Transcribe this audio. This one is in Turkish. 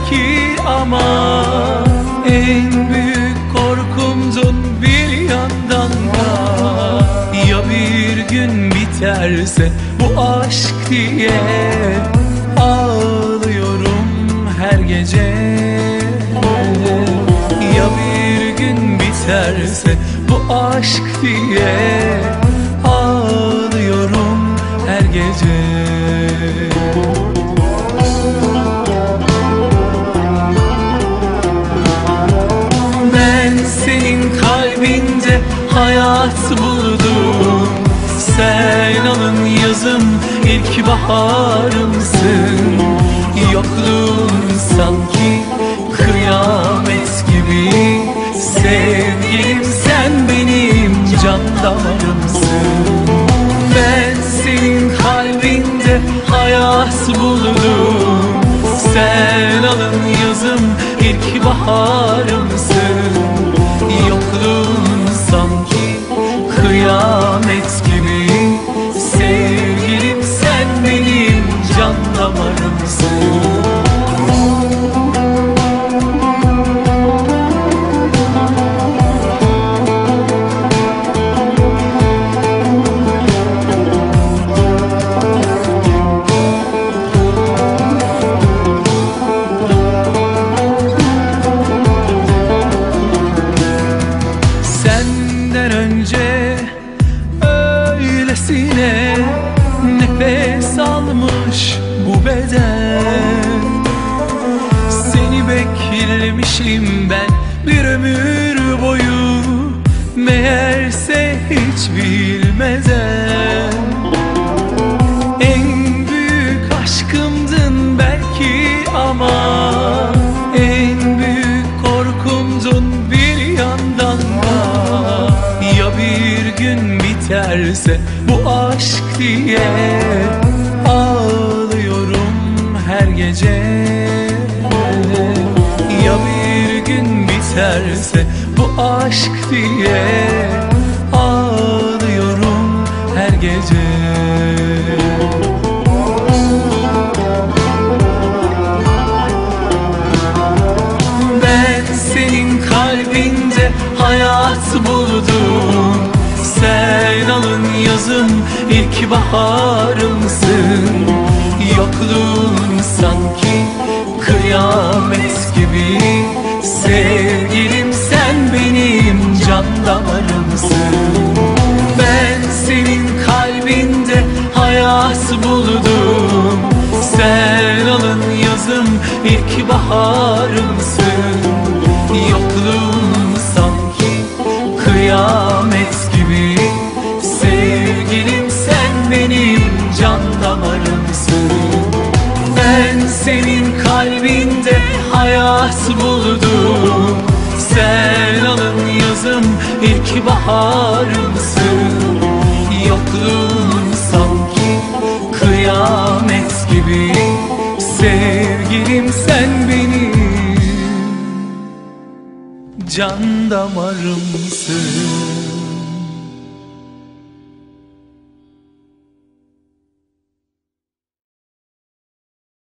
belki ama en büyük korkumdun bir yandan da. Ya bir gün biterse bu aşk diye ağlıyorum her gece. Ya bir gün biterse bu aşk diye ağlıyorum her gece. Ben senin kalbinde hayat buldum. Sen alın yazım, ilk baharımsın. Yokluğun sanki kıyamet gibi. Sevgilim sen benim can damarımsın. Ben senin kalbinde hayat buldum. Sen alın yazım, ilk baharımsın. Yokluğun sanki kıyamet gibi. Sevgilim sen benim can damarımsın. Öylesine nefes almış bu beden. Seni beklemişim ben bir ömür boyu, meğerse hiç bilmeden. En büyük aşkımdın belki ama en büyük korkumdun bir yandan da. Ya bir gün biterse bu aşk diye ağlıyorum her gece. Ya bir gün biterse bu aşk diye ağlıyorum her gece. Ben senin kalbinde hayat buldum. Sen alın yazım, ilk baharımsın. Yokluğun sanki kıyamet gibi. Sevgilim sen benim can damarımsın. Ben senin kalbinde hayat buldum. Sen alın yazım, ilk baharımsın. Yokluğun sanki kıyamet gibi. Sevgilim sen benim can damarımsın. Ben senin kalbinde hayat buldum. Sen alın yazım, ilk baharımsın. Yokluğun sanki kıyamet gibi. Sevgilim sen benim can damarımsın.